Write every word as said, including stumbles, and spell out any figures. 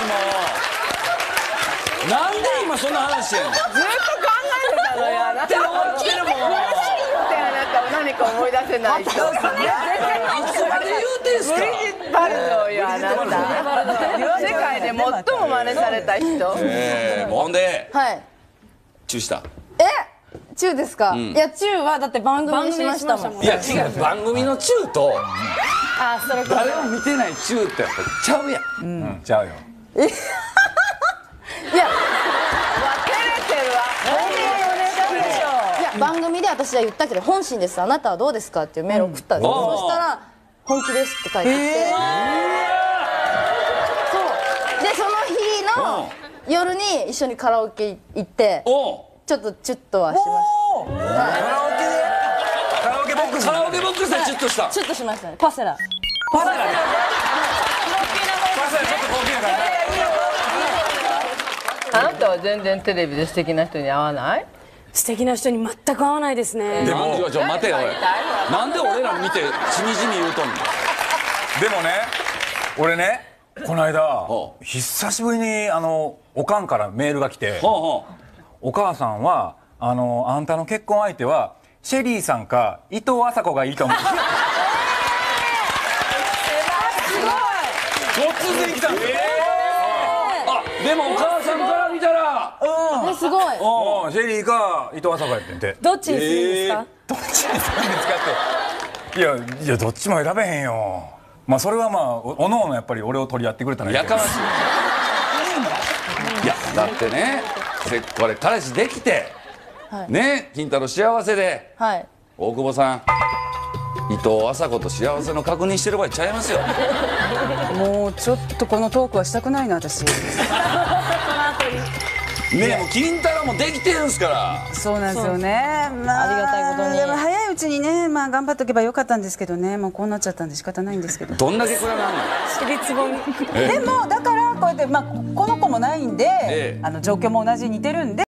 なんで今そんな話やねん。ずっと考えてたのよ。あなた終わってるもん。 ってあなた何か思い出せない人。 いつまで言うてんすか。 ブリジット・バルドーよあなた。世界で最も真似された人。 ええ、ほんではいチューした。 えチューですか。いやチューはだって番組にしましたもん。 いや違う、番組のチューとあそれ誰も見てないチューってやっぱちゃうやん。 うんちゃうよ。 いや照れてるわ。 いや番組で私は言ったけど本心です、あなたはどうですかっていうメールを送ったんです、そしたら本気ですって書いてきて、そうでその日の夜に一緒にカラオケ行ってちょっとチュッとはしました。 カラオケでカラオケボックスカラオケボックスでチュッとした。 チュッとしましたね。パセラパセラでパセラちょっと高級やから。 あなたは全然テレビで素敵な人に会わない？ 素敵な人に全く合わないですね。 でもちょ待てよおい。なんで俺ら見てしみじみ言うとんの。 でもね俺ねこの間久しぶりにあのおかんからメールが来て、お母さんはあのあんたの結婚相手はシェリーさんか伊藤麻子がいいと思う。 突然来たんですよ。あでもお母さんから見たらえすごいシェリーか伊藤麻子やってんて。 どっちにするんですか。 どっちにするんですかって。いやいやどっちも選べへんよ。まあそれはまあおのおのやっぱり俺を取り合ってくれたらいいけど。 やかましい。いやだってねこれ彼氏できてね金太郎幸せではい大久保さん伊藤麻子と幸せの確認してる場合ちゃいますよ。 もうちょっとこのトークはしたくないな私。 ねえもう金太郎もできてるんすから。 そうなんですよね。まありがたいことにでも早いうちにねまあ頑張っとけばよかったんですけどね、もうこうなっちゃったんで仕方ないんですけど。 どんだけ暗なんの。 尻つぼみ。 でもだからこうやってまあこの子もないんで、 ええあの状況も同じ似てるんで。